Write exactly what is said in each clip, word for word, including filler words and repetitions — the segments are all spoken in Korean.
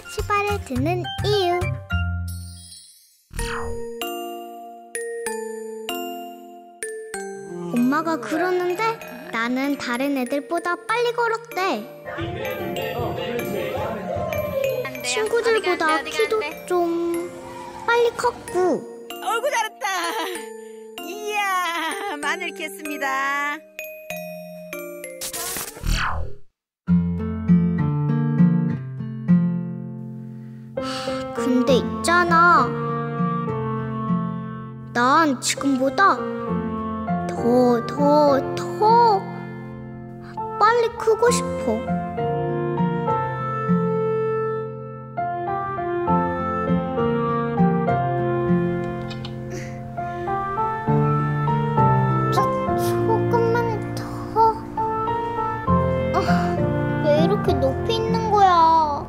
까치발을 드는 이유. 엄마가 그러는데 나는 다른 애들보다 빨리 걸었대. 친구들보다 키도 좀 빨리 컸고. 어이구 잘했다. 이야, 마늘 캤습니다. 근데 있잖아, 난 지금보다 더, 더, 더 빨리 크고 싶어. 조금만 더. 아, 왜 이렇게 높이 있는 거야?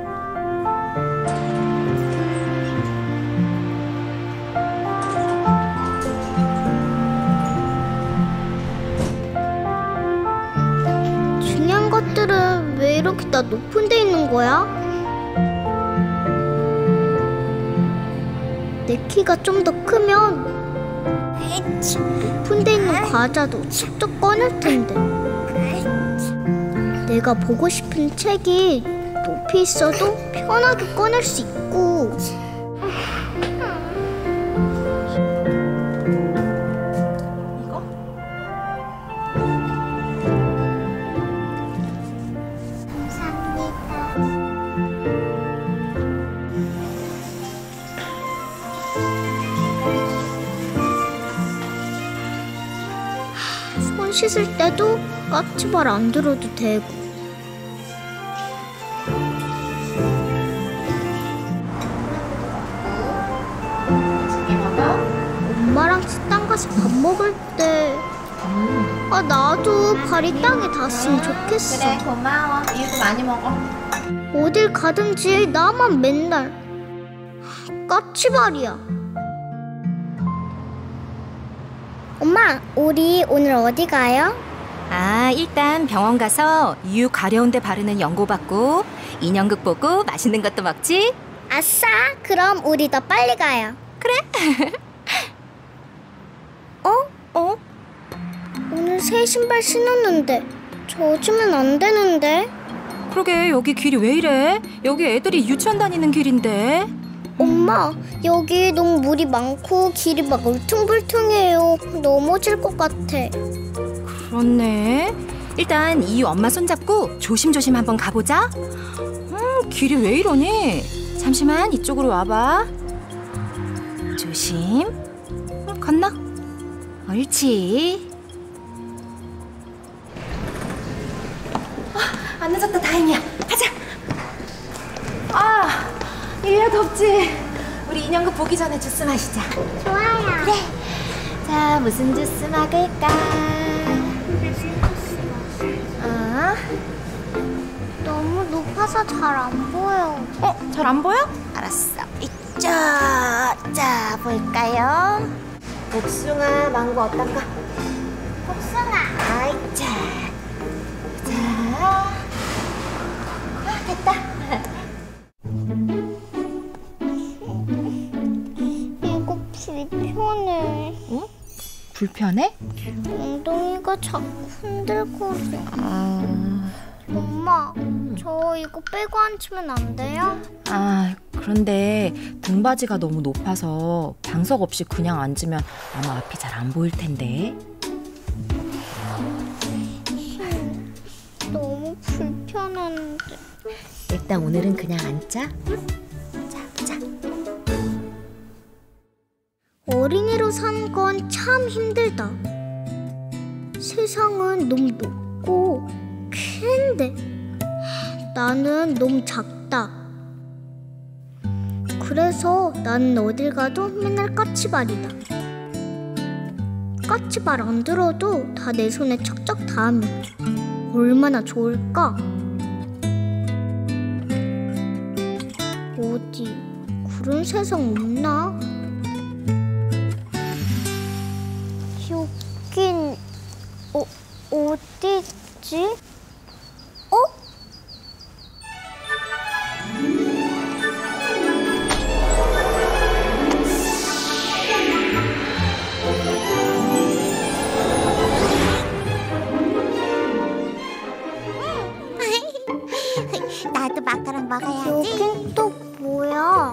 중요한 것들은 왜 이렇게 다 높은 데 있는 거야? 내 키가 좀 더 크면 높은 데 있는 과자도 직접 꺼낼 텐데. 내가 보고 싶은 책이 높이 있어도 편하게 꺼낼 수 있고. 손 씻을 때도 까치발 안 들어도 되고. 엄마랑 식당 가서 밥 먹을 때 아, 나도 발이 땅에 닿았으면 좋겠어. 그래, 고마워. 이유도 많이 먹어. 어딜 가든지 나만 맨날 까치발이야. 엄마, 우리 오늘 어디 가요? 아, 일단 병원 가서 이유 가려운 데 바르는 연고 받고 인형극 보고 맛있는 것도 먹지? 아싸, 그럼 우리 더 빨리 가요. 그래? 어? 어? 오늘 새 신발 신었는데 젖으면 안 되는데? 그러게, 여기 길이 왜 이래? 여기 애들이 유치원 다니는 길인데. 엄마, 여기 너무 물이 많고 길이 막 울퉁불퉁해요. 넘어질 것 같아. 그렇네. 일단 이유 엄마 손잡고 조심조심 한번 가보자. 음, 길이 왜 이러니? 잠시만 이쪽으로 와봐. 조심. 건너. 옳지. 아, 안 늦었다. 다행이야. 가자. 아, 일리야 덥지? 우리 인형극 보기 전에 주스 마시자. 좋아요. 그래. 자, 무슨 주스 먹을까? 어? 너무 높아서 잘 안 보여. 어? 잘 안 보여? 알았어. 이쪽. 자, 볼까요? 복숭아, 망고 어떤가? 복숭아. 아이, 자. 자. 아, 됐다. 이거 불편해. 응? 불편해? 엉덩이가 자꾸 흔들거려. 아... 엄마, 저 이거 빼고 앉으면 안 돼요? 아, 그런데 등받이가 너무 높아서 방석 없이 그냥 앉으면 아마 앞이 잘 안 보일 텐데. 너무 불편한데. 일단 오늘은 그냥 앉자. 자, 보자. 어린이로 사는 건 참 힘들다. 세상은 너무 높고 큰데 나는 너무 작다. 그래서 나는 어딜 가도 맨날 까치발이다. 까치발 안 들어도 다 내 손에 척척 닿으면 얼마나 좋을까? 어디 그런 세상 없나? 여긴 어, 어디지? 어? 나도 마카롱 먹어야지. 여긴 또 뭐야?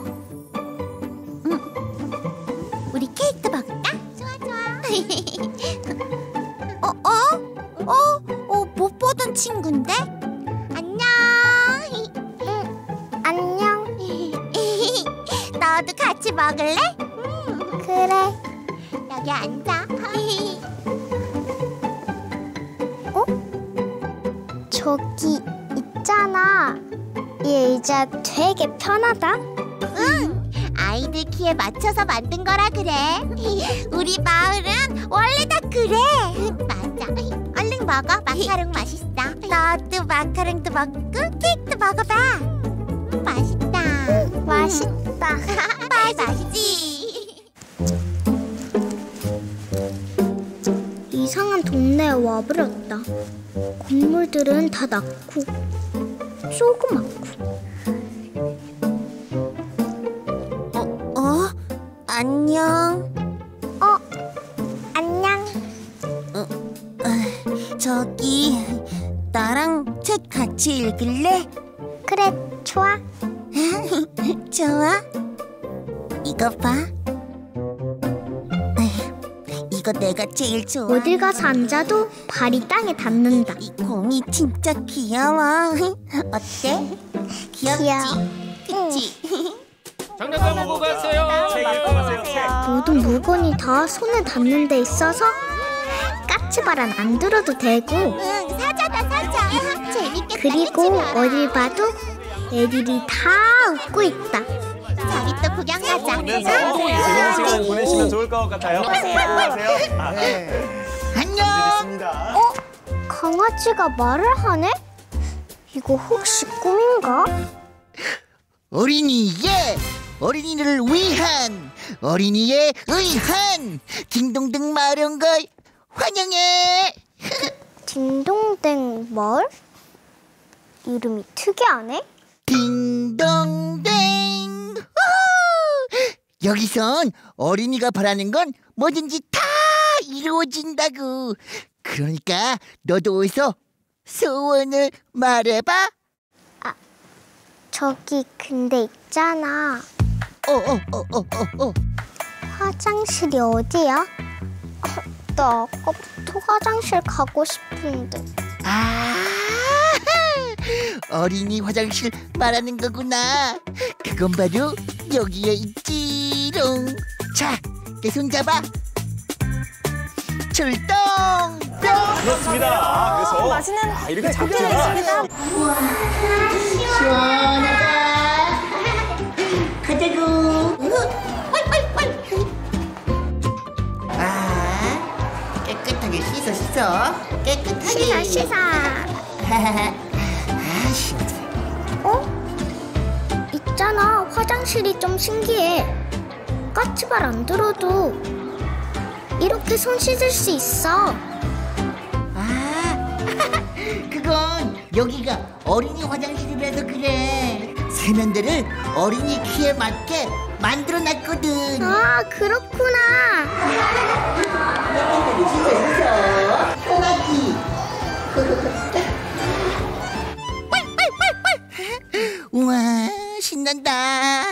우리 케이크도 먹을까? 좋아 좋아. 어? 어? 어? 어? 못 보던 친구인데? 안녕. 응, 안녕. 너도 같이 먹을래? 그래. 여기 앉아. 어? 저기 있잖아. 이 의자 되게 편하다. 응. 아이들 키에 맞춰서 만든 거라 그래. 우리 마을은 원래 다 그래. 맞아. 얼른 먹어. 마카롱 맛있어. 너도 마카롱도 먹고 케이크도 먹어봐. 맛있다. 맛있다. 맛있지. 이상한 동네에 와버렸다. 건물들은 다 낮고 조그맣고. 어? 어? 안녕. 어? 안녕. 저기 나랑 책 같이 읽을래? 그래, 좋아. 좋아. 이거 봐. 이거 내가 제일 좋아. 어딜 가서 앉아도 발이 땅에 닿는다. 이 공이 진짜 귀여워. 어때? 귀엽지? 귀여워. 그치? 장난감 보고 가세요. 모든 물건이 다 손에 닿는 데 있어서 까치발은 안 들어도 되고, 응, 사자다 사자. 재밌겠다. 그리고 그치, 마라? 어딜 봐도 애들이 다 웃고 있다. 저기 또 구경 가자. 보면서 재밌는 시간 보내시면 좋을 것 같아요. 안녕하세요. 아, 안녕. 드리겠습니다. 어? 강아지가 말을 하네? 이거 혹시 꿈인가? 어린이의 어린이를 위한 어린이의 의한 딩동댕 마련걸 환영해. 딩동댕 뭘? 이름이 특이하네? 딩동댕. 우후! 여기선 어린이가 바라는 건 뭐든지 다 이루어진다고. 그러니까 너도 어서 소원을 말해봐. 저기 근데 있잖아. 어어어어어 어. 화장실이 어디야? 나 아까부터 화장실 가고 싶은데. 아, 어린이 화장실 말하는 거구나. 그건 바로 여기에 있지롱. 자, 내 손 잡아. 출동. 그렇습니다. 아, 그래서 맛있는 아, 이렇게 잡지가 시원하다. 가자고. 아, 깨끗하게 씻어 씻어. 깨끗하게. 씻어 씻어. 아, 씻어. 어? 있잖아. 화장실이 좀 신기해. 까치발 안 들어도 이렇게 손 씻을 수 있어. 아, 그건 여기가 어린이 화장실이라서 그래. 세면대를 어린이 키에 맞게 만들어놨거든. 아, 그렇구나. 꼬마기. 우와, 신난다.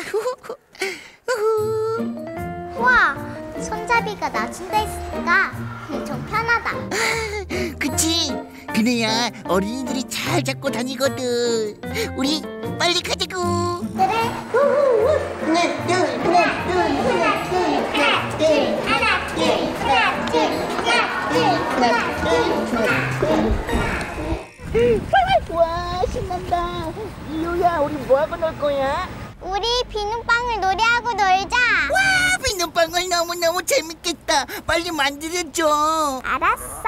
우와, 손잡이가 낮은 데 있으니까 좀 편하다. 그치? 그래야 어린이들이 잘 잡고 다니거든. 우리 빨리 가자고. 그래. 하나, 둘, 하나, 둘, 하나, 둘, 하나, 둘, 하나, 둘, 하나, 둘, 하나, 둘, 하나, 둘, 하나, 둘. 와, 신난다. 이유야, 우리 뭐하고 놀 거야? 우리 비눗방울 놀이하고 놀자. 와, 비눗방울 너무너무 재밌겠다. 빨리 만들어줘. 알았어.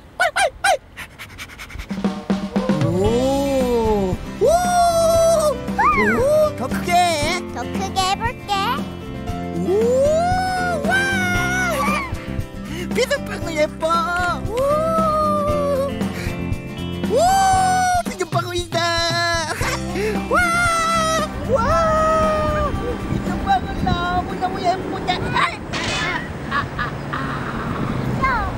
오, 오, 오, 더 크게. 더 크게 해볼게. 오, 와, 비눗방울 예뻐. 오, 오, 비눗방울이다. 와, 와, 비눗방울 너무너무 예쁘다. 야,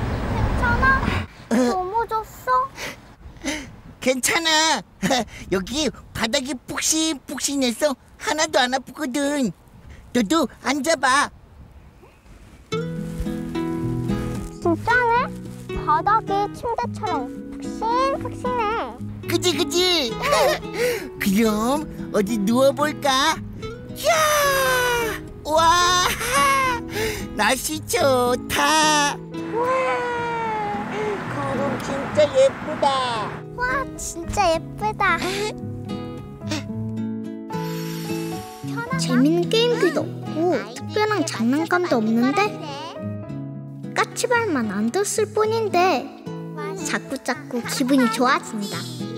괜찮아? 넘어졌어? 괜찮아. 여기 바닥이 푹신푹신해서 하나도 안 아프거든. 너도 앉아봐. 진짜네? 바닥이 침대처럼 푹신푹신해. 그지 그지? 그럼 어디 누워볼까? 이야! 와! 날씨 좋다. 구름 진짜 예쁘다. 와, 진짜 예쁘다. 재밌는 게임기도 없고 특별한 장난감도 없는데 까치발만 안 뒀을 뿐인데 자꾸자꾸 기분이 좋아진다.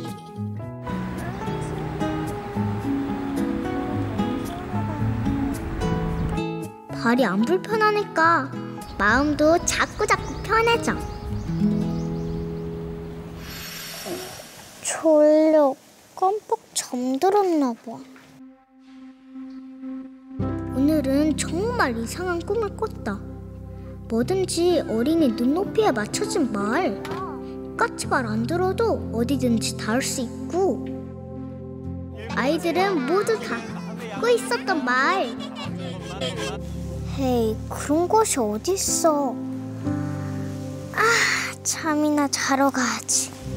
발이 안 불편하니까 마음도 자꾸자꾸 편해져. 졸려 깜빡 잠들었나 봐. 오늘은 정말 이상한 꿈을 꿨다. 뭐든지 어린이 눈높이에 맞춰진 말. 까치발 안 들어도 어디든지 닿을 수 있고 아이들은 모두 다 갖고 있었던 말. 헤이, 그런 곳이 어딨어. 아, 잠이나 자러 가야지.